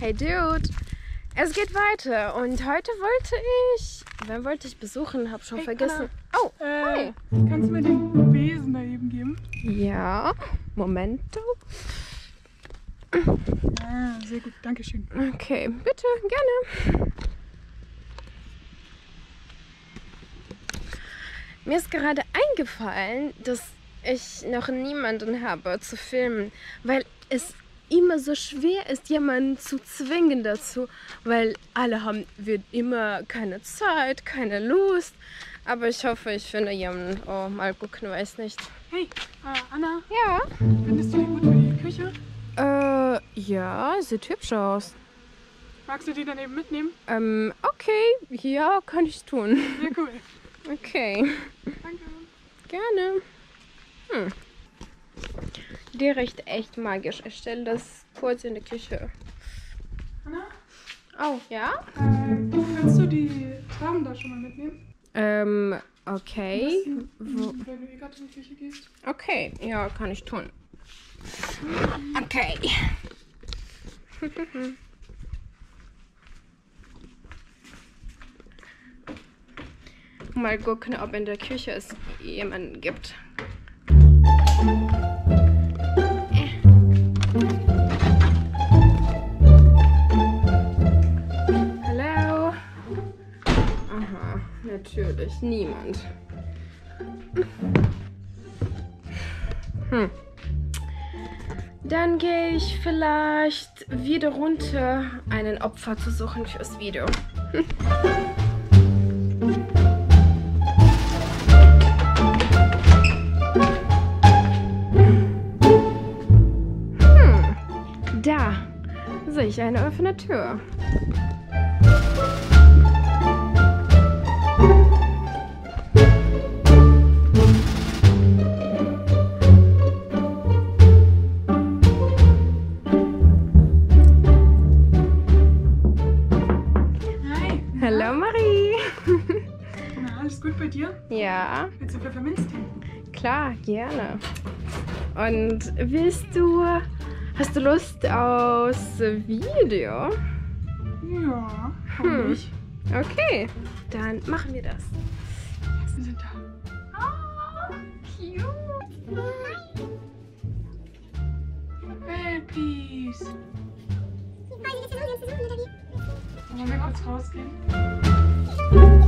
Hey Dude, es geht weiter und heute wen wollte ich besuchen? Hab schon vergessen. Anna, oh, hi. Kannst du mir den Besen da eben geben? Ja, Momento. Ah, sehr gut, danke schön. Okay, bitte, gerne. Mir ist gerade eingefallen, dass ich noch niemanden habe zu filmen, weil es immer so schwer ist, jemanden zu zwingen dazu, weil wir immer keine Zeit, keine Lust. Aber ich hoffe, ich finde jemanden. Oh, mal gucken, weiß nicht. Hey, Anna, Ja. findest du die gut für die Küche? Ja, sieht hübsch aus. Magst du die dann eben mitnehmen? Okay, ja, kann ich tun. Sehr cool. Okay, Danke. gerne. Die riecht echt magisch. Ich stelle das kurz in die Küche. Anna, Oh, ja? kannst du die Trauben da schon mal mitnehmen? Okay. Wenn du gerade in die Küche gehst. Okay, ja, kann ich tun. Okay. Mal gucken, ob in der Küche es jemanden gibt. Hallo? Aha, natürlich niemand. Dann gehe ich vielleicht wieder runter, einen Opfer zu suchen fürs Video. Da sehe ich eine offene Tür. Hi. Hallo Marie. Na, alles gut bei dir? Ja, Willst du Pfefferminztee? klar, gerne. Und hast du Lust aufs Video? Ja, warum nicht? Okay, dann machen wir das. Wir sind da. Oh, cute. Welpies. Wollen wir kurz rausgehen?